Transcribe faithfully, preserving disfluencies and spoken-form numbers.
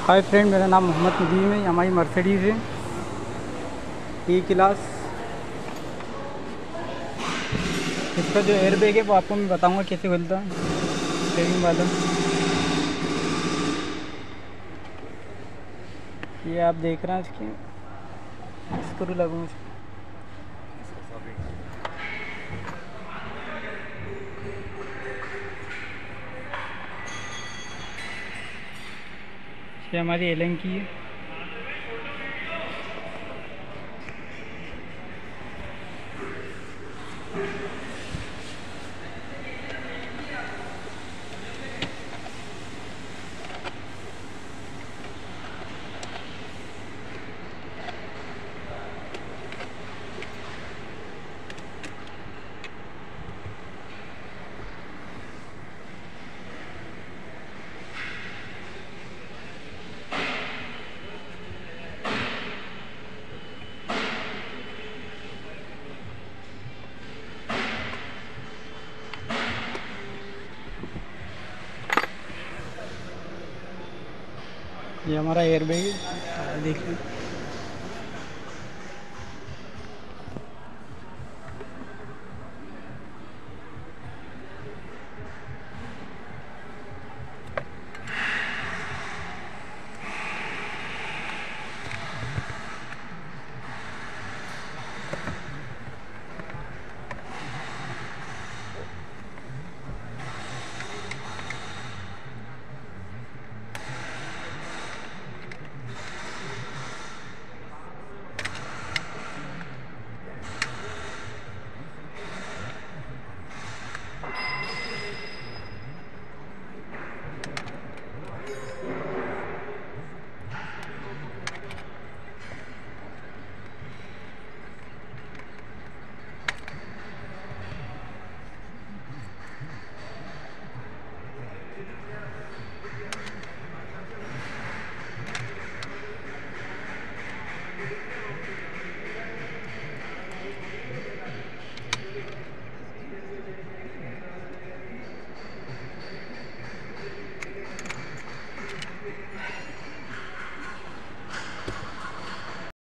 Hi friend, मेरा नाम मोहम्मद नदीम है। हमारी मर्सिडीज़ है ई क्लास। इसका जो एयर बैग है वो आपको मैं बताऊंगा कैसे खुलता है, सेविंग वाला। ये आप देख रहे हैं इसके स्क्रू लगूँ। ये हमारी एलन की है। ये हमारा एयर बैग है, देखिए।